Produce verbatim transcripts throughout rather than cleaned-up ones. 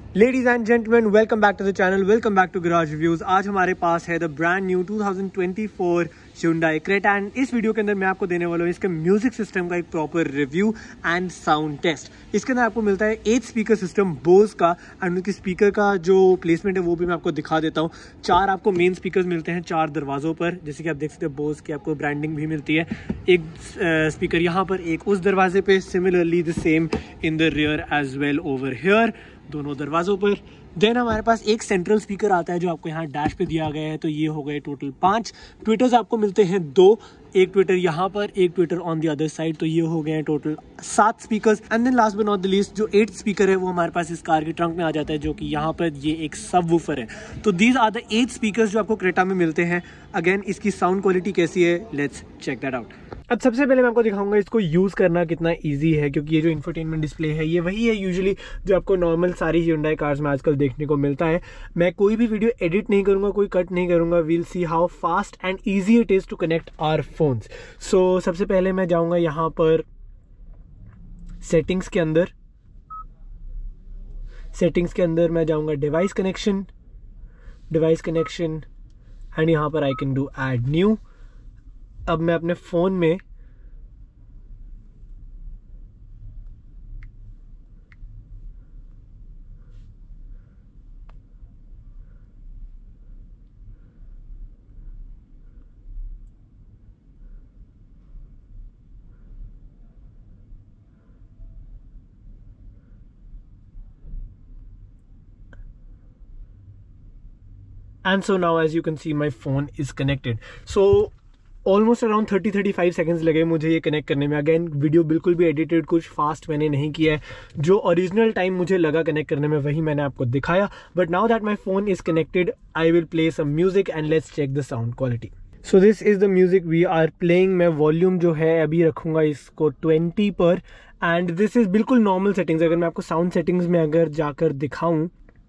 Ladies and gentleman, welcome back to the channel, welcome back to garage reviews. आज हमारे पास है the brand new two thousand twenty four Hyundai Creta and इस वीडियो के अंदर मैं आपको देने वाला हूँ इसके म्यूजिक सिस्टम का एक proper review and sound test. इसके अंदर आपको मिलता है एट स्पीकर सिस्टम बोस का एंड उनकी स्पीकर का जो प्लेसमेंट है वो भी मैं आपको दिखा देता हूँ। चार आपको मेन स्पीकर मिलते हैं चार दरवाजों पर, जैसे कि आप देख सकते हैं बोस की आपको ब्रांडिंग भी मिलती है। एक स्पीकर यहाँ पर, एक उस दरवाजे पे, similarly the same in the rear as well over here, दोनों दरवाजों पर। देन हमारे पास एक सेंट्रल स्पीकर आता है जो आपको यहाँ डैश पे दिया गया है, तो ये हो गए टोटल पांच। ट्विटर्स आपको मिलते हैं दो, एक ट्विटर यहाँ पर, एक tweeter on the other side, तो ये हो गए हैं टोटल सात speakers. And then last but not the least जो एट स्पीकर है वो हमारे पास इस कार के ट्रंक में आ जाता है, जो कि यहाँ पर ये एक सबवूफर है। तो these are the eight speakers जो आपको क्रेटा में मिलते हैं। अगेन इसकी साउंड क्वालिटी कैसी है, लेट्स चेक दैट आउट। अब सबसे पहले मैं आपको दिखाऊंगा इसको यूज़ करना कितना इजी है, क्योंकि ये जो इंफोटेनमेंट डिस्प्ले है ये वही है यूजुअली जो आपको नॉर्मल सारी Hyundai कार्स में आजकल देखने को मिलता है। मैं कोई भी वीडियो एडिट नहीं करूंगा, कोई कट नहीं करूंगा। We'll see how fast and easy it is to connect our phones. So सबसे पहले मैं जाऊंगा यहाँ पर सेटिंग्स के अंदर। सेटिंग्स के अंदर मैं जाऊंगा device connection, device connection and यहाँ पर I can do add new. अब मैं अपने फोन में and so now as you can see my phone is connected. So almost around thirty thirty five seconds लगे मुझे ये कनेक्ट करने में। अगेन वीडियो बिल्कुल भी एडिटेड कुछ फास्ट मैंने नहीं किया है, जो ओरिजिनल टाइम मुझे लगा कनेक्ट करने में वही मैंने आपको दिखाया। But now that my phone is connected I will play some music and let's check the sound quality. So this is the music we are playing. मैं वॉल्यूम जो है अभी रखूंगा इसको ट्वेंटी पर एंड दिस इज बिल्कुल normal settings. अगर मैं आपको साउंड सेटिंग्स में अगर जाकर दिखाऊं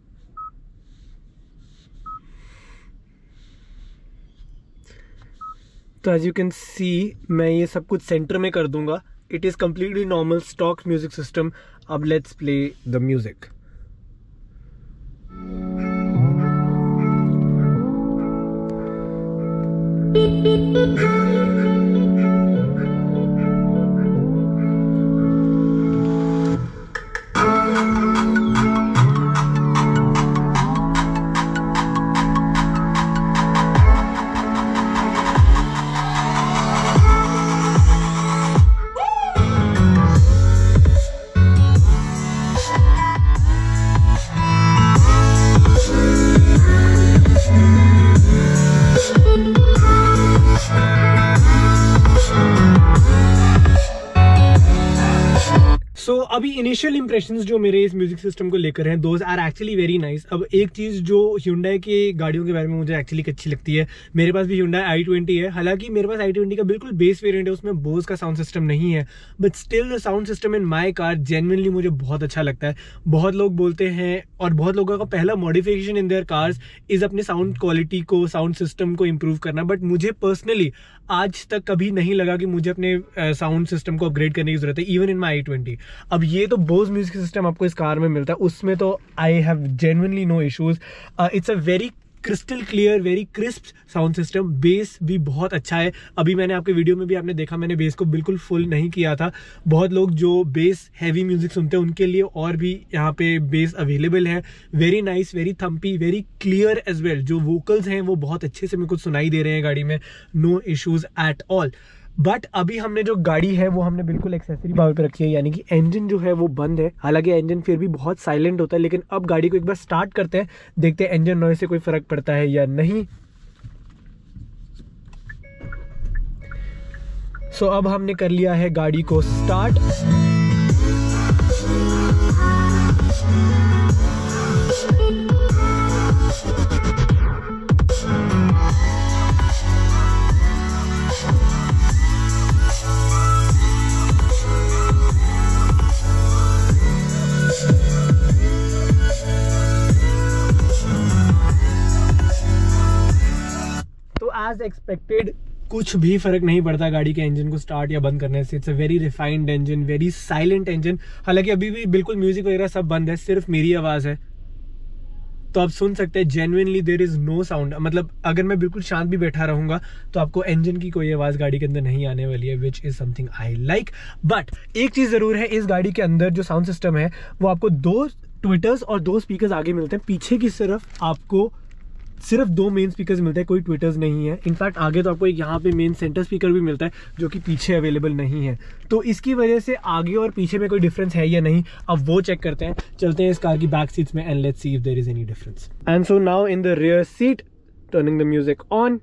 तो एज यू कैन सी मैं ये सब कुछ सेंटर में कर दूंगा। It is completely normal stock music system. अब let's play the music. So so, अभी इनिशियल इंप्रेशंस जो मेरे इस म्यूजिक सिस्टम को लेकर हैं, those are actually very nice. अब एक चीज़ जो Hyundai की गाड़ियों के बारे में मुझे एक्चुअली अच्छी लगती है, मेरे पास भी Hyundai आई ट्वेंटी है। हालांकि मेरे पास आई ट्वेंटी का बिल्कुल बेस वेरिएंट है, उसमें बोस का साउंड सिस्टम नहीं है, but still the sound system in my car genuinely मुझे बहुत अच्छा लगता है। बहुत लोग बोलते हैं और बहुत लोगों का पहला modification in their cars is अपने साउंड क्वालिटी को, साउंड सिस्टम को इम्प्रूव करना। बट मुझे पर्सनली आज तक कभी नहीं लगा कि मुझे अपने साउंड सिस्टम को अपग्रेड करने की जरूरत है, even in my I twenty. अब ये तो बोस म्यूजिक सिस्टम आपको इस कार में मिलता है, उसमें तो I have genuinely no issues. It's a very crystal clear, very crisp sound system. Bass भी बहुत अच्छा है। अभी मैंने आपके वीडियो में भी आपने देखा, मैंने बेस को बिल्कुल फुल नहीं किया था। बहुत लोग जो बेस हैवी म्यूजिक सुनते हैं उनके लिए और भी यहाँ पे बेस अवेलेबल है। Very nice, very thumpy, very clear as well. जो वोकल्स हैं वो बहुत अच्छे से मेरे को सुनाई दे रहे हैं गाड़ी में, no issues at all. But अभी हमने जो गाड़ी है वो हमने बिल्कुल एक्सेसरी पावर पे रखी है, यानी कि इंजन जो है वो बंद है। हालांकि इंजन फिर भी बहुत साइलेंट होता है, लेकिन अब गाड़ी को एक बार स्टार्ट करते हैं, देखते हैं इंजन नॉइज से कोई फर्क पड़ता है या नहीं। सो so, अब हमने कर लिया है गाड़ी को स्टार्ट। एज एक्सपेक्टेड कुछ भी फर्क नहीं पड़ता गाड़ी के इंजन को स्टार्ट या बंद करने से। It's a very refined engine, very silent engine. हालांकि अभी भी बिल्कुल म्यूजिक वगैरह सब बंद है, सिर्फ मेरी आवाज़ है। तो आप सुन सकते हैं genuinely there is no sound. मतलब अगर मैं बिल्कुल शांत भी बैठा रहूंगा तो आपको इंजन की कोई आवाज गाड़ी के अंदर नहीं आने वाली है, which is something I like. But एक चीज जरूर है, इस गाड़ी के अंदर जो साउंड सिस्टम है वो आपको दो ट्विटर्स और दो स्पीकर्स आगे मिलते हैं। पीछे की तरफ आपको सिर्फ दो मेन स्पीकर्स मिलते हैं, कोई ट्विटर्स नहीं है। इनफैक्ट आगे तो आपको एक यहाँ पे मेन सेंटर स्पीकर भी मिलता है जो कि पीछे अवेलेबल नहीं है। तो इसकी वजह से आगे और पीछे में कोई डिफरेंस है या नहीं, अब वो चेक करते हैं। चलते हैं इस कार की बैक सीट्स में and let's see if there is any difference. And so now in the rear seat, turning the music on.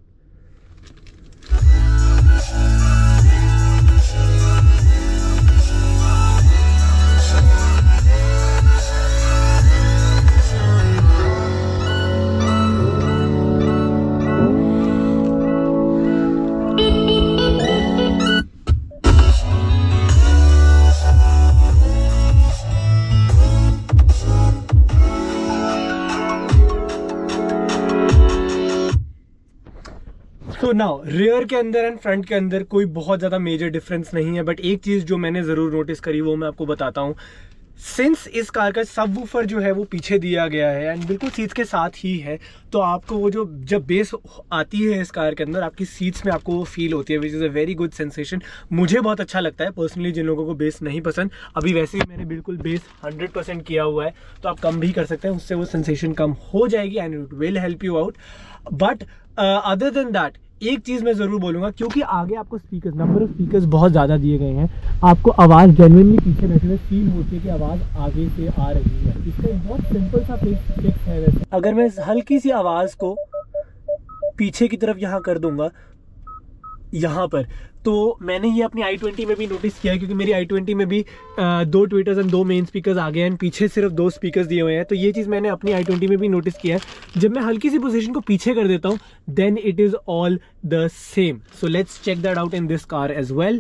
तो नाउ रियर के अंदर एंड फ्रंट के अंदर कोई बहुत ज़्यादा मेजर डिफरेंस नहीं है, बट एक चीज़ जो मैंने ज़रूर नोटिस करी वो मैं आपको बताता हूँ। सिंस इस कार का सबवूफर जो है वो पीछे दिया गया है एंड बिल्कुल सीट्स के साथ ही है, तो आपको वो जो जब बेस आती है इस कार के अंदर आपकी सीट्स में आपको वो फील होती है, which is a very good sensation. मुझे बहुत अच्छा लगता है पर्सनली। जिन लोगों को बेस नहीं पसंद, अभी वैसे ही मैंने बिल्कुल बेस हंड्रेड परसेंट किया हुआ है, तो आप कम भी कर सकते हैं, उससे वो सेंसेशन कम हो जाएगी and it will help you out. But other than that एक चीज मैं जरूर बोलूंगा, क्योंकि आगे आपको स्पीकर्स, नंबर ऑफ स्पीकर्स बहुत ज्यादा दिए गए हैं, आपको आवाज जेन्युइनली पीछे बैठे हुए फील होती है कि आवाज आगे से आ रही है। इसका एक बहुत सिंपल सा फिक्स है वैसे। अगर मैं हल्की सी आवाज को पीछे की तरफ यहाँ कर दूंगा, यहाँ पर, तो मैंने ये अपनी आई ट्वेंटी में भी नोटिस किया है, क्योंकि मेरी आई ट्वेंटी में भी आ, दो ट्विटर्स एंड दो मेन स्पीकर्स आ गए हैं, पीछे सिर्फ दो स्पीकर्स दिए हुए हैं। तो ये चीज़ मैंने अपनी आई ट्वेंटी में भी नोटिस किया है। जब मैं हल्की सी पोजीशन को पीछे कर देता हूँ then it is all the same. So let's check that out in this car as well.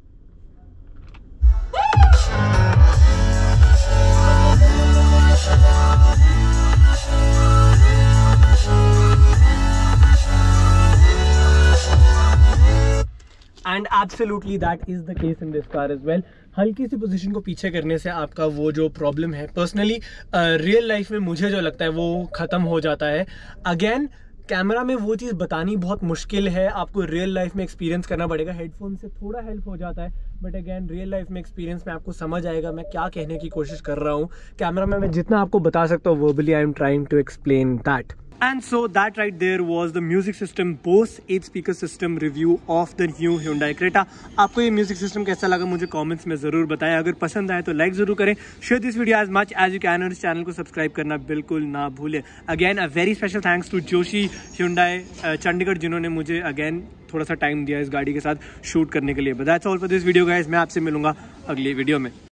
And absolutely that is the case in this car as well. हल्की सी पोजीशन को पीछे करने से आपका वो जो प्रॉब्लम है पर्सनली रियल लाइफ में मुझे जो लगता है वो ख़त्म हो जाता है। अगेन कैमरा में वो चीज़ बतानी बहुत मुश्किल है, आपको रियल लाइफ में एक्सपीरियंस करना पड़ेगा। हेडफोन से थोड़ा हेल्प हो जाता है, बट अगेन रियल लाइफ में एक्सपीरियंस में आपको समझ आएगा मैं क्या कहने की कोशिश कर रहा हूँ। कैमरा में मैं जितना आपको बता सकता हूँ verbally I am trying to explain that. And so that right there was the music system Bose eight speaker system review of the new Hyundai Creta। आपको ये म्यूजिक सिस्टम कैसा लगा मुझे कमेंट्स में जरूर बताएं। अगर पसंद आए तो लाइक जरूर करें, share this video as much as you can और इस चैनल को सब्सक्राइब करना बिल्कुल ना भूलें। Again a very special thanks to Joshi Hyundai Chandigarh, जिन्होंने मुझे अगेन थोड़ा सा टाइम दिया इस गाड़ी के साथ शूट करने के लिए। But that's all for this video guys, मैं आपसे मिलूंगा अगली वीडियो में।